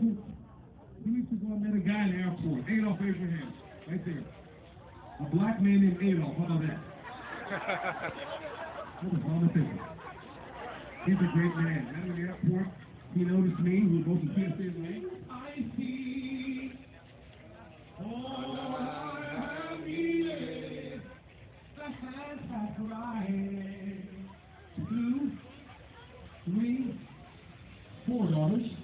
weeks ago, I met a guy in the airport, Adolf Abraham, right there. A black man named Adolf, how about that? That was politician. He's a great man. Met him in the airport. He noticed me. We were both in TSA's lane. I see all I needed. The hands have cried. 2, 3, 4 daughters.